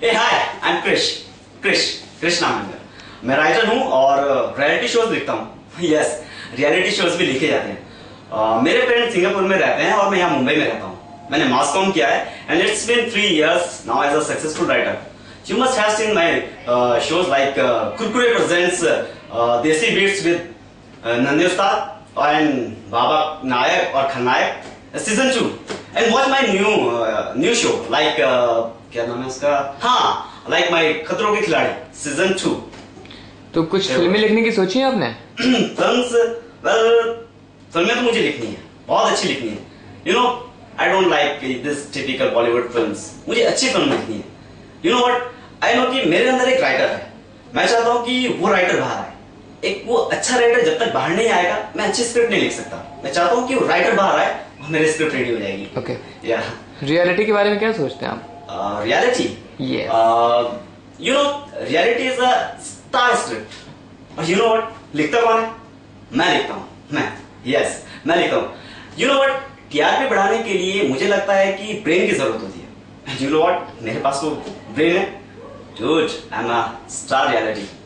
A hi, I am Krrish नाम है मेरा। मैं राइटर हूँ और रियलिटी शोज लिखता हूँ। यस, रियलिटी शोज भी लिखे जाते हैं। मेरे पेरेंट्स सिंगापुर में रहते हैं और मैं यहाँ मुंबई में रहता हूँ। मैंने मास कॉम किया है and it's been 3 years now as a successful writer. You must have seen my shows like Kurkure presents Desi Beats with Nandi Ustad and Baba Nayak or Khanayak season 2 and watch my new show like क्या नाम है उसका, हाँ, like my खतरों के खिलाड़ी season 2। तो कुछ फिल्में लिखने की सोची है आपने? फिल्में तो मुझे लिखनी है, बहुत अच्छी लिखनी है। You know, I don't like this typical Bollywood films। मुझे अच्छी फिल्म लिखनी है। You know what? I know कि मेरे अंदर एक राइटर है। मैं चाहता हूँ कि वो राइटर बाहर आए। एक वो अच्छा राइटर जब तक बाहर नहीं आएगा, मैं अच्छी स्क्रिप्ट नहीं लिख सकता। मैं चाहता हूँ कि वो राइटर बाहर आए और मेरी स्क्रिप्ट रेडी हो जाएगी। ओके। या रियलिटी के बारे में क्या सोचते हैं आप? Reality, you know, reality is a star script. और यू नो व्हाट, लिखता कौन है? मैं लिखता हूँ। मैं लिखता हूँ। यू नो व्हाट, टीआरपी बढ़ाने के लिए मुझे लगता है कि ब्रेन की जरूरत होती है। यू नो व्हाट, मेरे पास तो ब्रेन है। Dude, I'm a star reality.